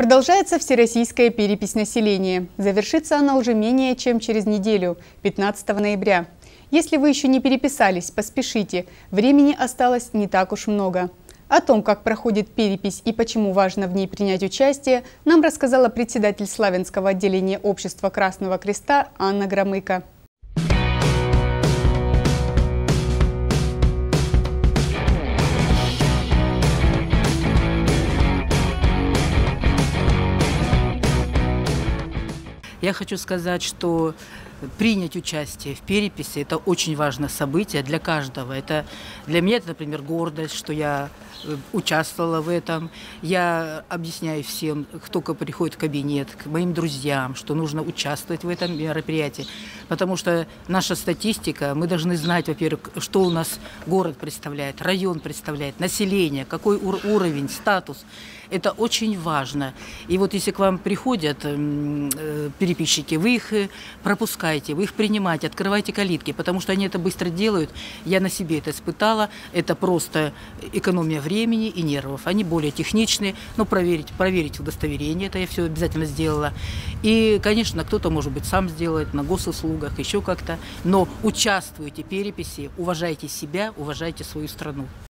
Продолжается всероссийская перепись населения. Завершится она уже менее чем через неделю, 15 ноября. Если вы еще не переписались, поспешите. Времени осталось не так уж много. О том, как проходит перепись и почему важно в ней принять участие, нам рассказала председатель Славянского отделения Общества Красного Креста Анна Громыко. Я хочу сказать, что принять участие в переписи – это очень важное событие для каждого. Это для меня, это, например, гордость, что я участвовала в этом. Я объясняю всем, кто приходит в кабинет, к моим друзьям, что нужно участвовать в этом мероприятии. Потому что наша статистика, мы должны знать, во-первых, что у нас город представляет, район представляет, население, какой уровень, статус. Это очень важно. И вот если к вам приходят переписчики, вы их пропускаете, вы их принимаете, открываете калитки, потому что они это быстро делают. Я на себе это испытала. Это просто экономия времени и нервов. Они более техничные. Но проверить удостоверение, это я все обязательно сделала. И, конечно, кто-то, может быть, сам сделает на госуслугах, еще как-то. Но участвуйте в переписи, уважайте себя, уважайте свою страну.